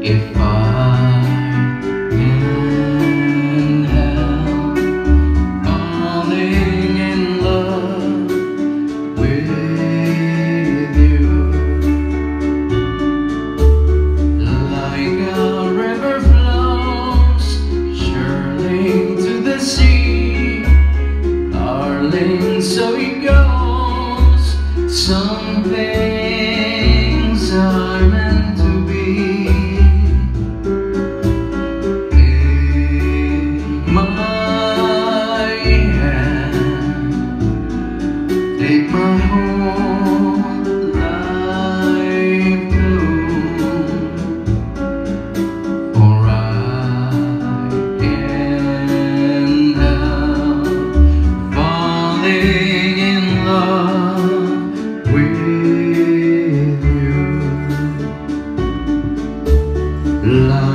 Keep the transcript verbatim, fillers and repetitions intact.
If I can help falling in love with you, like a river flows surely to the sea, darling, so it goes. Some things are meant to be. Take my whole life through, for I can't help falling in love with you. Love